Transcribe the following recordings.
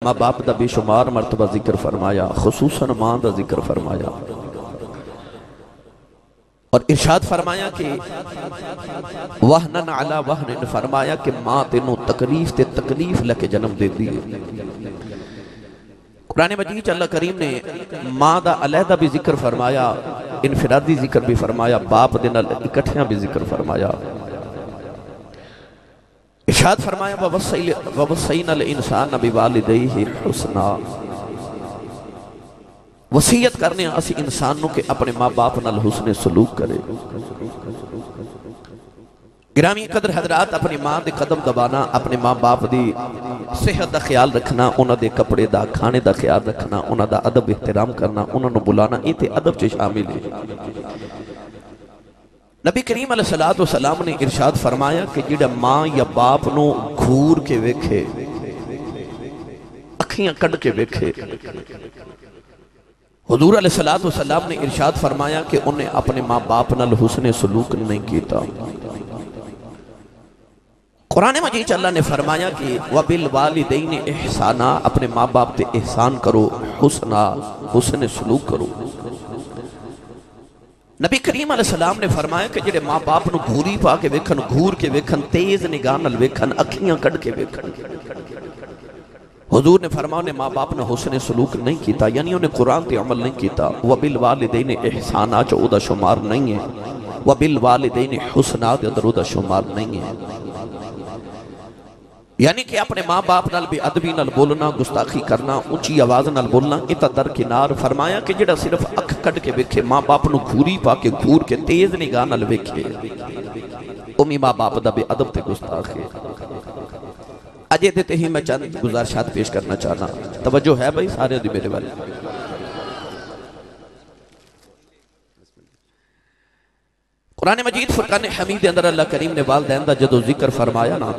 ماں باپ دا بے شمار مرتبہ ذکر فرمایا، خصوصاً ماں دا ذکر فرمایا، اور ارشاد فرمایا کہ وہنن علی وہنن، فرمایا کہ ماں تینوں تکلیف تے تکلیف لے کے جنم دے دیئے۔ قرآن مجید اللہ کریم نے ماں دا علیحدہ بھی ذکر فرمایا، انفرادی ذکر بھی فرمایا، باپ دے نال اکٹھیاں بھی ذکر فرمایا۔ ارشاد فرمایا وَوَصَّيْنَا الْإِنسَانَ بِوَالِدَيْهِ حُسْنًا، وصیت کرنے اسی انسانوں کے اپنے ماں باپ نال حسن سلوک کرے۔ گرامی قدر حضرات، اپنی ماں دے قدم دبانا، اپنے ماں باپ دی صحت دا خیال رکھنا، انہاں دے کپڑے دا کھانے دا خیال رکھنا، انہاں دا ادب احترام کرنا، انہاں نو بلانا، یہ تے ادب چے شامل ہے۔ نبی کریم علیہ السلام نے ارشاد فرمایا کہ جڑا ماں یا باپ نو گھور کے ویکھے، اکھیاں کڈ کے ویکھے، حضور علیہ السلام نے ارشاد فرمایا کہ انہیں اپنے ماں باپ نال حسن سلوک نہیں کیتا۔ قرآن مجید اللہ نے فرمایا کہ وَبِالْوَالِدَيْنِ احسانا، اپنے ماں باپ تے احسان کرو، حسن سلوک کرو۔ نبی کریم علیہ السلام نے فرمایا کہ جڑے ماں باپ نو گھوری پا کے ویکھن، گھور کے ویکھن، تیز نگاہ نال ویکھن، اکھیاں کڈ کے ویکھن، حضور نے فرمایا نے ماں باپ نے حسن سلوک نہیں کیتا، یعنی انہیں قرآن تے عمل نہیں کیتا۔ وَبِالْوَالِدَيْنِ احسانا جو او دا شمار نہیں ہے، وَبِالْوَالِدَيْنِ حُسْنًا جو دا شمار نہیں ہے، یعنی کہ اپنے ماں باپ نال بے ادبی نال بولنا، گستاخی کرنا، اونچی آواز نال بولنا، اتا درکنار۔ فرمایا کہ جڑا صرف اکھ کڈ کے ویکھے، ماں باپ نو گھوری پا کے گھور کے تیز نگاہ نال ویکھے، امی ماں باپ دا بے ادب تے گستاخ ہے۔ اجے دیتے ہی میں چند گزارشات پیش کرنا چاہنا، توجہ ہے بھائی سارے دی میرے والے۔ قرآن مجید فرقان حمید اندر اللہ کریم نے والدین دا جدو ذکر فرمایا نا،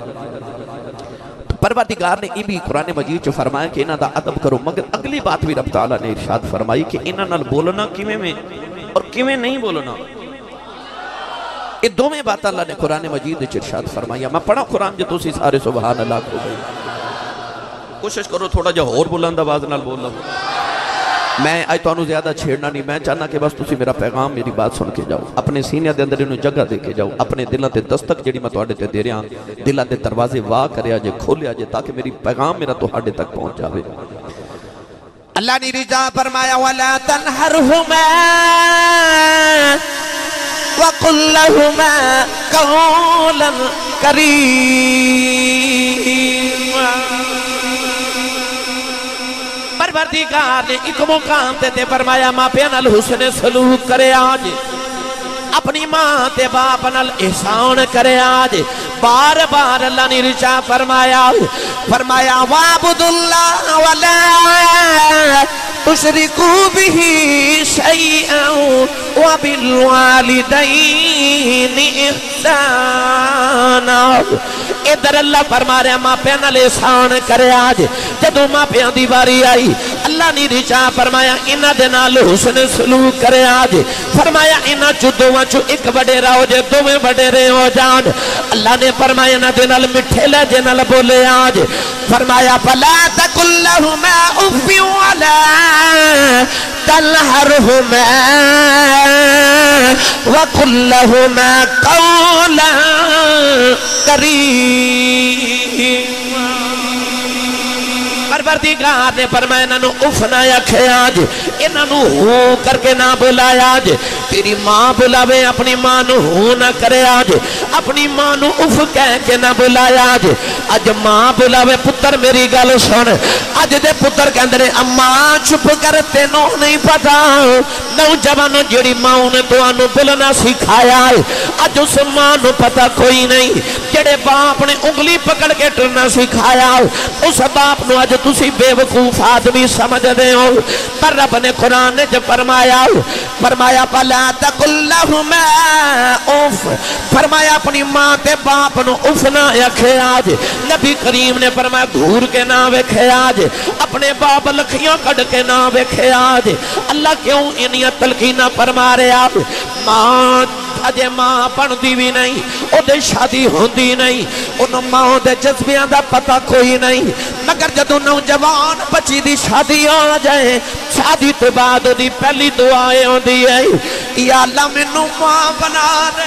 پروردگار نے یہ بھی قرآن مجید جو فرمایا کہ انہاں دا ادب کرو، مگر اگلی بات بھی رب تعالیٰ نے ارشاد فرمائی کہ انہاں نال بولنا کیویں میں اور کیویں نہیں بولنا۔ یہ دو میں بات اللہ نے قرآن مجید ارشاد فرمایا۔ میں پڑھا قرآن جو تسی سارے سبحان اللہ کو گئی، کوشش کرو تھوڑا جا اور بلند آواز نال بولنا۔ میں آج تو انہوں زیادہ چھیڑنا نہیں، میں چاہنا کہ بس تسی میرا پیغام میری بات سن کے جاؤ، اپنے سینے دے اندر انہوں جگہ دے کے جاؤ، اپنے دلوں تے دستک جڑی میں توڑے تے دے رہا ہاں، دلوں تے دروازے واہ کرے آجے کھولے آجے تاکہ میری پیغام میرا توڑے تک پہنچ جاوے۔ اللہ نے رجا فرمایا وَلَا تَنْحَرْهُمَا وَقُلْ لَهُمَا قَوْلًا كَرِيمًا۔ پروردگار نے ایک مقام تے فرمایا ماں پہ نال حسن سلوک کرے آج، اپنی ماں تے باپ نال احسان کرے آج۔ بار بار اللہ نے رجا فرمایا وَعْبُدُ اللَّهَ وَلَا تُشْرِكُوا بِهِ شَيْئًا وَبِالْوَالِدَيْنِ إِحْسَانًا۔ ادھر اللہ فرما رہا ماں پیاں نال احسان کرے آج، جدو ماں پیاں دی باری آئی اللہ نے رچا فرمایا انہاں دے نال حسن سلوک کرے آج۔ فرمایا انہاں چو دوواں چو ایک وڈیرا ہو جائے، دوویں وڈیرے ہو جان۔ اللہ نے فرمایا انہاں دے نال مٹھے لہجے نال بولے آج۔ فرمایا فَلَا تَقُلْ لَهُمَا أُفٍّ وَلَا تَنْهَرْهُمَا وَقُلْ لَهُمَا قَوْلًا كَرِيمًا۔ پروردگار نے فرمایا انہوں اف نہ آکھے آج، انہوں ہو کر کے نہ بلایا آج۔ تیری ماں بلاوے اپنی ماں نو ہو نہ کرے آج، اپنی ماں نو اف کہہ کے نہ بلایا آج۔ آج ماں بلاوے پتر میری گل سن، آج دے پتر کے اندر اماں چھپ کر تینوں نہیں پتا، نوجوانوں جڑی ماں نے تو آنو بلنا سکھایا ہے، آج اس ماں نو پتا کوئی نہیں، جڑے باپ نے انگلی پکڑ کے ٹرنا سکھایا ہے، اس باپ نو آج تسی بے وقوف آدمی سمجھ دے ہو۔ پر رب نے قرآن نے جو فرمایا فَلَا تَقُلْ لَهُمَا اُف، فرمایا اپنی ماں تے باپ نو اف نہ آکھے آج۔ نبی کریم نے فرمایا گھور کے نہ ویکھے آج، اپنے باپ لکھیاں کڑ کے نہ ویکھے آج۔ اللہ کیوں انہی تلقینہ فرما رہے آپ؟ ماں اجے ماں بندی بھی نہیں او دے شادی ہوندی نہیں انہوں ماں دے جذبیاں دا پتہ کوئی نہیں مگر جدو نوجوان بچی دی شادی آ جائے شادی تو بعد دی پہلی دعائیں ہوندی ہے یا اللہ منو ماں بنا دے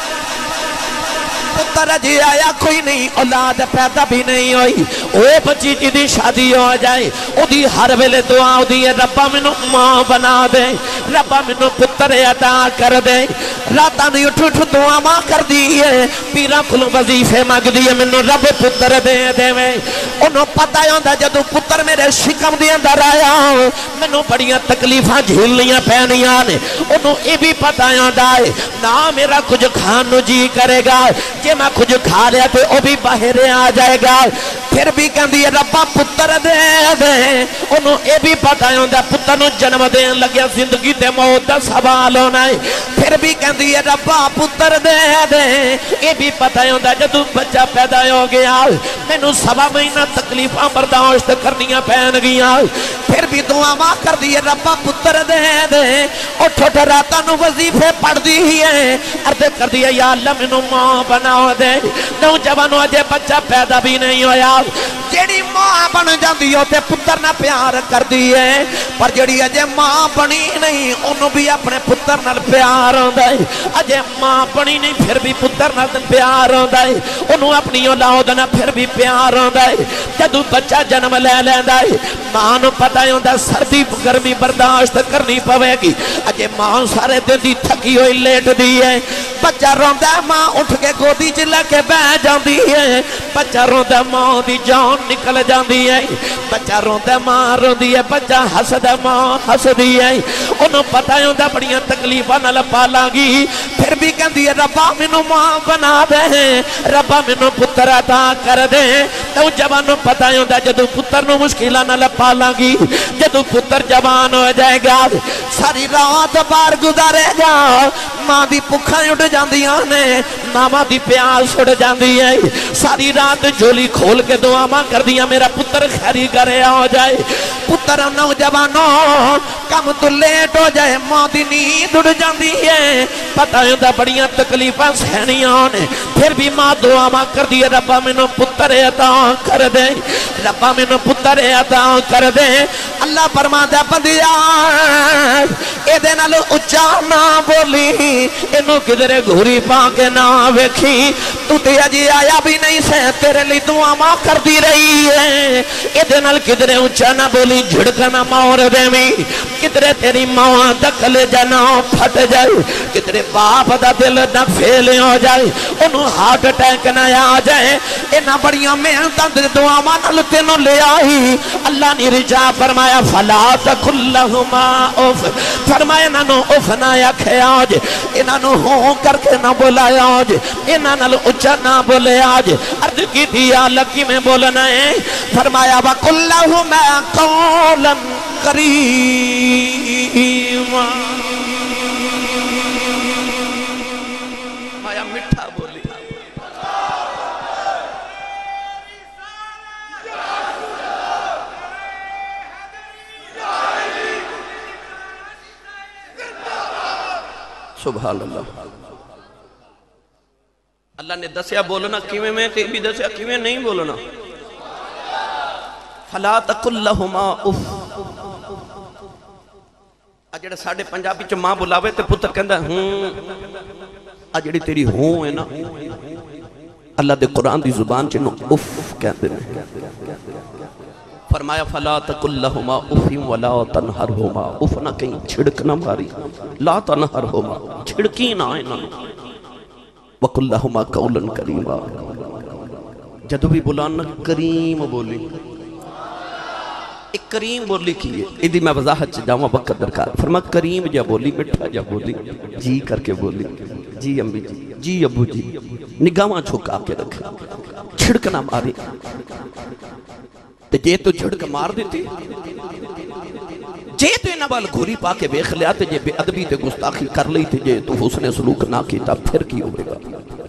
پتر جی آیا کوئی نہیں اولاد پیدا بھی نہیں ہوئی او بچی جی دی شادی ہو جائے او دی ہر ویلے دعا ہو دی ہے ربا منو ماں بنا دے ربا منو پتر عطا کر دے راتا نہیں اٹھ اٹھ دعا ماں کر دی ہے پیرا کلوں وظیفے مانگ دی ہے منو رب پتر دے دے میں انہوں پتہ ہوندہ جدو پتر میرے شکم دی اندر آیا منو بڑیاں تکلیفاں جھیلیاں پہنیاں نے انہوں یہ بھی پتہ ہوندہ ہے نا میرا کچھ کھانو جی کرے گا کہ میں کچھ کھا لیا تو وہ بھی باہر آ جائے گا پھر بھی کہندی ہے ربا پتر دے دے انہوں یہ بھی پتہ ہوندہ پتر نو جنم دین لگیا زندگی تے موت دا سوال ہونا ہے پھر بھی کہندی ہے ربا پتر دے دے یہ بھی پتہ ہوندہ جدو بچہ پیدا ہو گیا میں نو 7 مہینہ تکلیفاں برداشت کرنیاں پہن گیا پھر بھی دعا ماں کر دی ہے ربا پتر دے دے اٹھ راتا نو وظیفے پڑھ دی ہے عرض کر دی ہے یا اللہ منو ماں بنا دے نوجوانوں اجے بچہ پیدا بھی نہیں ہویا جیڑی ماں بن جاندی ہوتے پتر نہ پیار کر دی ہے پر جیڑی اجے ماں بنی نہیں انہوں بھی اپنے پتر نہ پیار ہوندہ ہے اجے ماں بنی نہیں پھر بھی پتر نہ پیار ہوندہ ہے انہوں اپنی اولاد نہ پھر بھی پیار ہوندہ ہے جدو بچہ جنم لے لیندہ ہے ماں نو پتہ ہوندہ سردی گرمی برداشت کرنی پوے گی اجے ماں سارے دن دی تھکی ہوئی لیٹ دی ہے بچہ روندہ ماں اٹھ کے گودی چلے کے بہ جاندی ہے بچہ روندہ ماں دی جان نکل جاندی ہے بچہ روندہ ماں روندی ہے بچہ حسد ماں حسدی ہے انہوں پتہ ہوندہ بڑیاں تکلیفاں نہ پالا گی پھر بھی کہندی ہے ربا منو ماں بنا دے ربا منو پتر عطا کر دے تو جوانوں پتہ ہوندہ جدو پتر نو مشکلہ نہ پالا گی جدو پتر جوان ہو جائے گا ساری رات بار گزارے گا ماں دی پکھائیں اٹھ جاندیاں نے ماما دی پیاس اٹھ جاندی ہے ساری رات جھولی کھول کے دعا ماں کر دیا میرا پتر خیری کرے ہو جائے پتر نوجوانوں کم تو لیٹ ہو جائے ماں دی نیند اٹھ جاندی ہے پتہ ہوندہ بڑیاں تکلیفاں سہنیاں نے پھر بھی ماں دعا ماں کر دی ربا منو پتر عطا کر دے ربا منو پتر عطا کر دے اللہ فرماتا بندیا اے دے نال اچا نہ بولی انہوں کدھرے گھوری پا کے نہ ویکھی تو تے اجی آیا بھی نہیں سے تیرے لی دعا ماں کر دی رہی ہے اے دے نال کدھرے اچا نہ بولی جھڑکنا مور دے میں کدھرے تیری ماں دکھل جانا پھٹ جائے کدھرے باپ دا دل نہ فیل ہو جائے انہوں ہارٹ اٹیک نہ آ جائے انہاں بڑیاں محنتاں دے دعا ماں نال تینوں لے آئی اللہ نے رجا فرمایا فلا تقل لہما اف فرمایا انہوں اف نہ آکھے آج انہوں ہوں کر کے نہ بولایا آج انہوں اچھا نہ بولے آج عرض کی تھی یا لکی میں بولنا ہے فرمایا وَقُلْ لَهُمَا قَوْلًا قَرِيمًا مایا مٹھا بولی سبحان اللہ اللہ نے دسیا بولنا کیویں میں تے بھی دسیا کیویں نہیں بولنا فلا تقل لهما اف جڑا ساڈے پنجابی چ ماں بلاوے تے پتر کہندا جڑی تیری ہوں ہے نا اللہ دے قرآن دی زبان چ نو اف کہندے نے فرمایا فلا تقل لهما اف ولا تنهرهما اف نہ کہیں چھڑک نہ ماری لا تنهرهما چھڑکی نہ انہاں وَقُلْ لَهُمَا قَوْلًا كَرِيمًا جدو بھی بلانا کریم بولی ایک کریم بولی کی ہے ادھی میں وضاحت جاؤں وقت درکار فرما کریم جا بولی مٹھا جا بولی جی کر کے بولی جی امی جی جی ابو جی نگاہاں چھکا کے رکھے چھڑک نہ ماری جے تو چھڑک مار دیتی جے تو انہا بال گھوری پا کے بیخ لیا تے جے بے ادبی تے گستاخی کر لی تے جے تو حسن سلوک نہ کیتا پھر کی ہوئے گا